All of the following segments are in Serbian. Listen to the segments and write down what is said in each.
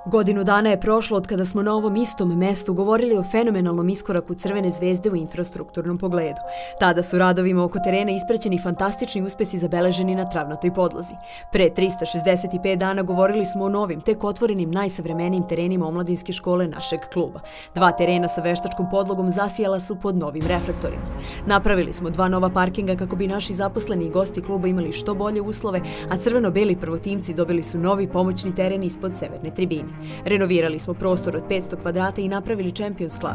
Godinu dana je prošlo od kada smo na ovom istom mestu govorili o fenomenalnom iskoraku Crvene zvezde u infrastrukturnom pogledu. Tada su radovima oko terena ispraćeni fantastični uspesi zabeleženi na travnatoj podlozi. Pre 365 dana govorili smo o novim, tek otvorenim najsavremenijim terenima omladinske škole našeg kluba. 2 terena sa veštačkom podlogom zasijala su pod novim reflektorima. Napravili smo 2 nova parkinga kako bi naši zaposleni i gosti kluba imali što bolje uslove, a crveno-beli prvotimci dobili su novi pomoćni teren ispod severne tribine. Renovirali smo prostor od 500 kvadrata i napravili Champions Club.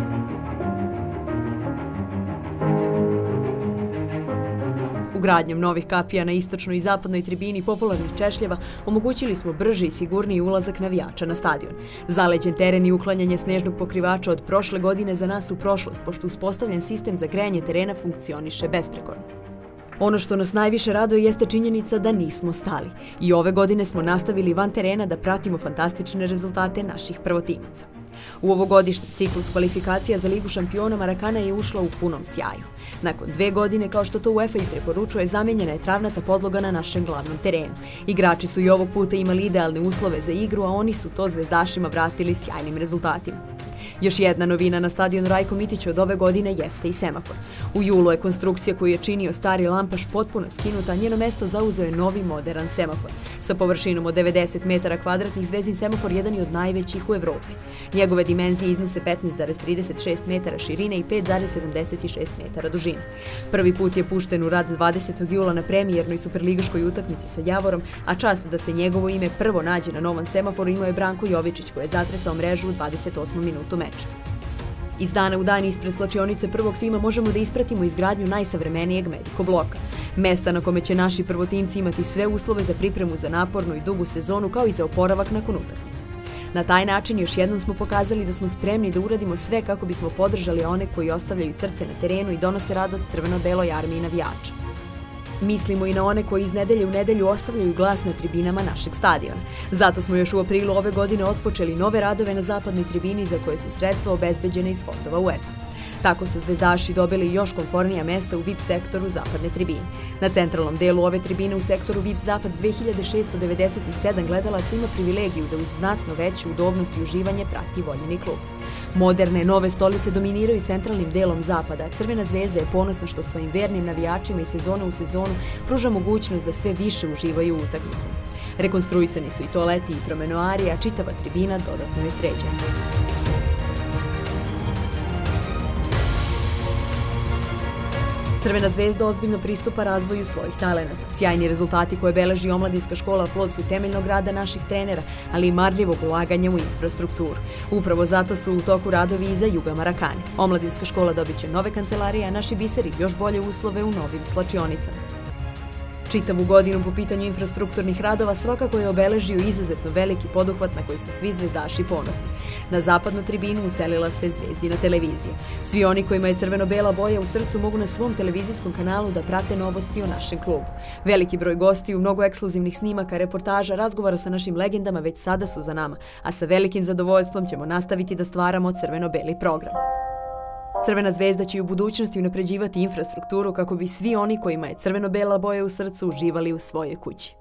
Ugradnjom novih kapija na istočnoj i zapadnoj tribini popularnih češljeva omogućili smo brži i sigurniji ulazak navijača na stadion. Zaleđen teren i uklanjanje snežnog pokrivača od prošle godine za nas u prošlost, pošto uspostavljen sistem za grejanje terena funkcioniše besprekorno. Ono što nas najviše raduje jeste činjenica da nismo stali. I ove godine smo nastavili van terena da pratimo fantastične rezultate naših prvotimaca. U ovogodišnji ciklus kvalifikacija za Ligu šampiona Marakana je ušla u punom sjaju. Nakon 2 godine, kao što to UEFA i preporučuje, zamenjena je travnata podloga na našem glavnom terenu. Igrači su i ovog puta imali idealne uslove za igru, a oni su to zvezdašima vratili sjajnim rezultatima. Još jedna novina na stadionu Rajko Mitić od ove godine jeste i semafor. U julu je konstrukcija koju je činio stari lampaš potpuno skinuta, a njeno mesto zauzeo je novi moderan semafor. Sa površinom od 90 metara kvadratnih, zvezdin semafor jedan je od najvećih u Evropi. Njegove dimenzije iznose 15,36 metara širine i 5,76 metara dužine. Prvi put je pušten u rad 20. jula na premijernoj superligaškoj utakmici sa Javorom, a čast da se njegovo ime prvo nađe na novom semaforu imao je Branko Jovičić, koji je zatresao mrežu u 28. minutu meča. Iz dana u dan ispred slačionice prvog tima možemo da ispratimo izgradnju najsavremenijeg Mediko bloka. Mesta na kome će naši prvotimci imati sve uslove za pripremu za napornu i dugu sezonu, kao i za oporavak nakon utakmice. Na taj način još jednom smo pokazali da smo spremni da uradimo sve kako bismo podržali one koji ostavljaju srce na terenu i donose radost crveno-beloj armiji navijača. Mislimo i na one koji iz nedelje u nedelju ostavljaju glas na tribinama našeg stadiona. Zato smo još u aprilu ove godine otpočeli nove radove na zapadnoj tribini za koje su sredstva obezbeđene iz fondova UEFA. Tako su zvezdaši dobili još komfornija mesta u VIP sektoru zapadne tribine. Na centralnom delu ove tribine u sektoru VIP Zapad 2697 gledalaca ima privilegiju da uz znatno veću udobnost i uživanje prati voljeni klub. Moderne nove stolice dominiraju centralnim delom Zapada, a Crvena zvezda je ponosna što svojim vernim navijačima iz sezona u sezonu pruža mogućnost da sve više uživaju u utakmicama. Rekonstruisani su i toaleti i promenoari, a čitava tribina dodatno je sređena. Crvena zvezda ozbiljno pristupa razvoju svojih talenata. Sjajni rezultati koje beleži omladinska škola plod su temeljnog rada naših trenera, ali i marljivog ulaganja u infrastrukturu. Upravo zato su u toku radovi i za Juga Marakane. Omladinska škola dobit će nove kancelarije, a naši biseri još bolje uslove u novim slačionicama. Čitavu godinu po pitanju infrastrukturnih radova svakako je obeležio izuzetno veliki poduhvat na koji su svi zvezdaši ponosni. Na zapadnu tribinu uselila se Zvezdina televizija. Svi oni kojima je crveno-bela boja u srcu mogu na svom televizijskom kanalu da prate novosti o našem klubu. Veliki broj gostiju, mnogo ekskluzivnih snimaka, reportaža, razgovora sa našim legendama već sada su za nama, a sa velikim zadovoljstvom ćemo nastaviti da stvaramo crveno-beli program. Crvena zvezda će i u budućnosti unapređivati infrastrukturu kako bi svi oni kojima je crveno-bela boja u srcu uživali u svojoj kući.